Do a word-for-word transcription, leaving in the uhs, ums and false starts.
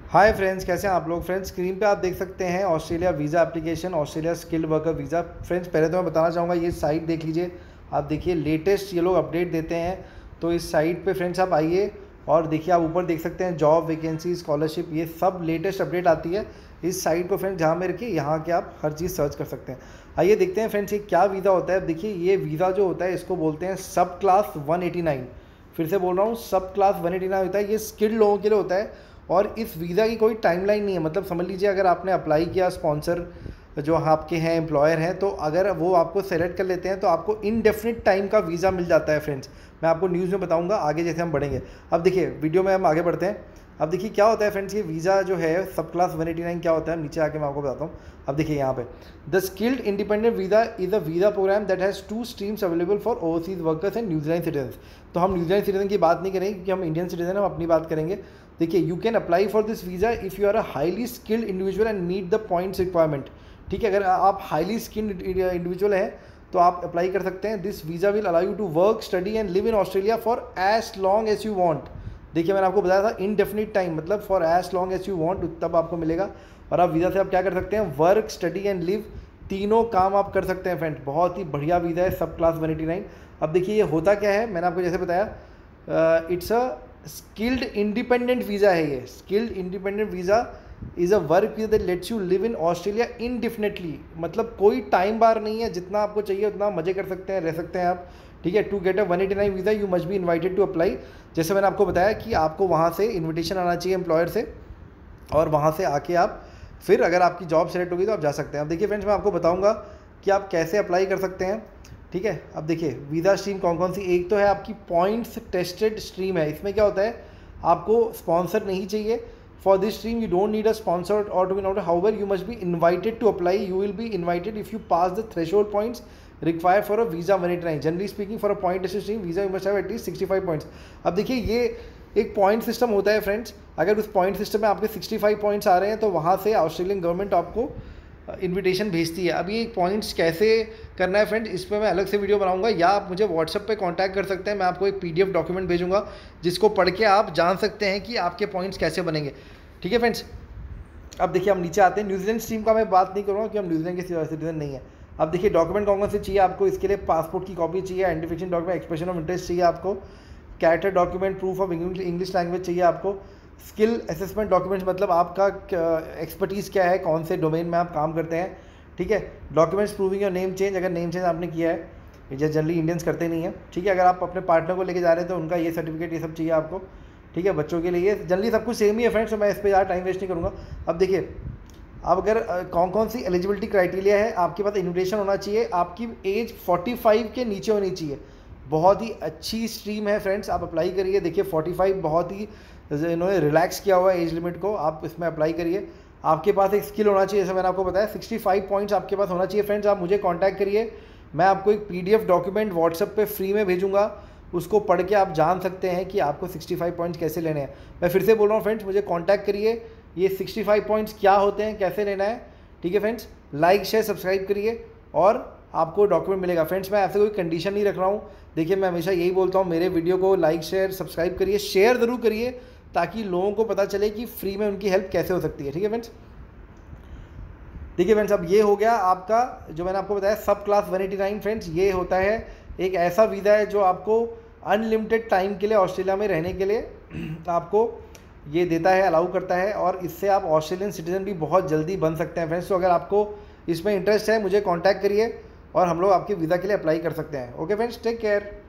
Hi friends, कैसे हैं आप लोग। फ्रेंड्स, स्क्रीन पे आप देख सकते हैं Australia visa application, Australia skilled worker visa. Friends, पहले तो मैं बताना चाहूँगा, ये साइट देख लीजिए। आप देखिए लेटेस्ट ये लोग अपडेट देते हैं, तो इस साइट पे फ्रेंड्स आप आइए और देखिए, आप ऊपर देख सकते हैं जॉब वैकेंसी, स्कॉलरशिप, ये सब लेटेस्ट अपडेट आती है इस साइट को। फ्रेंड्स, जहाँ में रखिए, यहाँ के आप हर चीज़ सर्च कर सकते हैं। आइए देखते हैं फ्रेंड्स, ये क्या वीज़ा होता है। देखिए, ये वीज़ा जो होता है इसको बोलते हैं सब क्लास वन एटी नाइन। फिर से बोल रहा हूँ, सब क्लास वन एटी नाइन होता है। ये स्किल्ड लोगों के लिए होता है और इस वीज़ा की कोई टाइमलाइन नहीं है। मतलब समझ लीजिए, अगर आपने अप्लाई किया, स्पॉन्सर जो आपके हैं, एम्प्लॉयर हैं, तो अगर वो आपको सेलेक्ट कर लेते हैं तो आपको इनडेफिनिट टाइम का वीज़ा मिल जाता है। फ्रेंड्स, मैं आपको न्यूज़ में बताऊंगा आगे जैसे हम बढ़ेंगे। अब देखिए, वीडियो में हम आगे बढ़ते हैं। अब देखिए क्या होता है फ्रेंड्स, ये वीज़ा जो है सब क्लास वन एटी नाइन क्या होता है, नीचे आके मैं आपको बताता हूँ। अब देखिए यहाँ पे, the skilled independent visa is a visa program that has two streams available for overseas workers and New Zealand citizen. तो हम न्यूजीलैंड सिटीजन की बात नहीं करेंगे क्योंकि हम इंडियन सिटीजन, हम अपनी बात करेंगे। देखिए, you can apply for this visa if you are a highly skilled individual and meet the points requirement. ठीक है, अगर आप हाईली स्किल्ड इंडिविजुअल हैं तो आप अप्लाई कर सकते हैं। This visa will allow you to work, study and live in Australia for as long as you want. देखिए, मैंने आपको बताया था इनडेफिनिट टाइम, मतलब for as long as you want, तब आपको मिलेगा। और आप वीज़ा से आप क्या कर सकते हैं, वर्क, स्टडी एंड लिव, तीनों काम आप कर सकते हैं। फ्रेंड, बहुत ही बढ़िया वीज़ा है सब क्लास वन एटी नाइन। अब देखिए, ये होता क्या है, मैंने आपको जैसे बताया, it's a skilled independent visa है। ये skilled independent visa is a work visa that lets you live in Australia indefinitely. मतलब कोई टाइम बार नहीं है, जितना आपको चाहिए उतना मज़े कर सकते हैं, रह सकते हैं आप। ठीक है, to get a one eighty nine visa you must be invited to apply. जैसे मैंने आपको बताया कि आपको वहाँ से इन्विटेशन आना चाहिए एम्प्लॉयर से, और वहाँ से आके आप फिर अगर आपकी जॉब सेलेक्ट होगी तो आप जा सकते हैं। अब देखिए फ्रेंड्स, मैं आपको बताऊँगा कि आप कैसे अप्लाई कर सकते हैं। ठीक है, अब देखिए वीज़ा स्ट्रीम कौन कौन सी, एक तो है आपकी पॉइंट्स टेस्टेड स्ट्रीम है। इसमें क्या होता है, आपको स्पॉन्सर नहीं चाहिए। For this stream you don't need a sponsor और to be not, however you must be invited to apply. You will be invited if you pass the threshold points require for a visa one eighty nine. Generally speaking, for a point tested stream visa you must have at least sixty five points. अब देखिए, ये एक point system होता है friends. अगर उस point system में आपके सिक्सटी फाइव पॉइंट्स आ रहे हैं तो वहाँ से ऑस्ट्रेलियन गवर्नमेंट आपको इनविटेशन भेजती है। अब ये पॉइंट्स कैसे करना है फ्रेंड्स, इस पर मैं अलग से वीडियो बनाऊंगा, या आप मुझे व्हाट्सएप पे कांटेक्ट कर सकते हैं। मैं आपको एक पीडीएफ डॉक्यूमेंट भेजूंगा जिसको पढ़ के आप जान सकते हैं कि आपके पॉइंट्स कैसे बनेंगे। ठीक है फ्रेंड्स, अब देखिए हम नीचे आते हैं। न्यूजीलैंड स्ट्रीम का मैं बात नहीं करूँगा क्योंकि हम न्यूजीलैंड के सिटीजन नहीं है। अब देखिए, डॉक्यूमेंट कौन कौन से चाहिए आपको, इसके लिए पासपोर्ट की कॉपी चाहिए, identification document, expression of interest चाहिए आपको, character document, proof of English language चाहिए आपको, स्किल असेसमेंट डॉक्यूमेंट्स, मतलब आपका एक्सपर्टीज़ क्या है, कौन से डोमेन में आप काम करते हैं। ठीक है, documents proving your name change, अगर नेम चेंज आपने किया है, ये जनरली इंडियंस करते नहीं है। ठीक है, अगर आप अपने पार्टनर को लेके जा रहे हैं तो उनका ये सर्टिफिकेट, ये सब चाहिए आपको। ठीक है, बच्चों के लिए जनरली सब कुछ सेम ही है फ्रेंड्स, तो मैं इस पर ज़्यादा टाइम वेस्ट नहीं करूँगा। अब देखिए, अब अगर कौन कौन सी एलिजिबिलिटी क्राइटेरिया है, आपके पास इन्विटेशन होना चाहिए, आपकी एज फोर्टी फाइव के नीचे होनी चाहिए। बहुत ही अच्छी स्ट्रीम है फ्रेंड्स, आप अप्लाई करिए। देखिए फोर्टी फाइव बहुत ही इन्होंने रिलैक्स किया हुआ है एज लिमिट को, आप इसमें अप्लाई करिए। आपके पास एक स्किल होना चाहिए, जैसे मैंने आपको बताया, सिक्सटी फाइव पॉइंट्स आपके पास होना चाहिए। फ्रेंड्स, आप मुझे कांटेक्ट करिए, मैं आपको एक पीडीएफ डॉक्यूमेंट व्हाट्सएप पे फ्री में भेजूंगा, उसको पढ़ के आप जान सकते हैं कि आपको सिक्सटी फाइव पॉइंट्स कैसे लेने हैं। मैं फिर से बोल रहा हूँ फ्रेंड्स, मुझे कॉन्टैक्ट करिए। ये सिक्सटी फाइव पॉइंट्स क्या होते हैं, कैसे लेना है। ठीक है फ्रेंड्स, लाइक शेयर सब्सक्राइब करिए और आपको डॉक्यूमेंट मिलेगा। फ्रेंड्स, मैं ऐसे कोई कंडीशन नहीं रख रहा हूँ। देखिए, मैं हमेशा यही बोलता हूँ, मेरे वीडियो को लाइक शेयर सब्सक्राइब करिए, शेयर ज़रूर करिए ताकि लोगों को पता चले कि फ्री में उनकी हेल्प कैसे हो सकती है। ठीक है फ्रेंड्स, देखिए फ्रेंड्स, अब ये हो गया आपका, जो मैंने आपको बताया subclass one eighty nine. Friends, ये होता है एक ऐसा वीज़ा है जो आपको अनलिमिटेड टाइम के लिए ऑस्ट्रेलिया में रहने के लिए आपको ये देता है, अलाउ करता है, और इससे आप ऑस्ट्रेलियन सिटीज़न भी बहुत जल्दी बन सकते हैं। फ्रेंड्स, तो अगर आपको इसमें इंटरेस्ट है, मुझे कांटेक्ट करिए और हम लोग आपके वीज़ा के लिए अप्लाई कर सकते हैं। Okay friends, take care.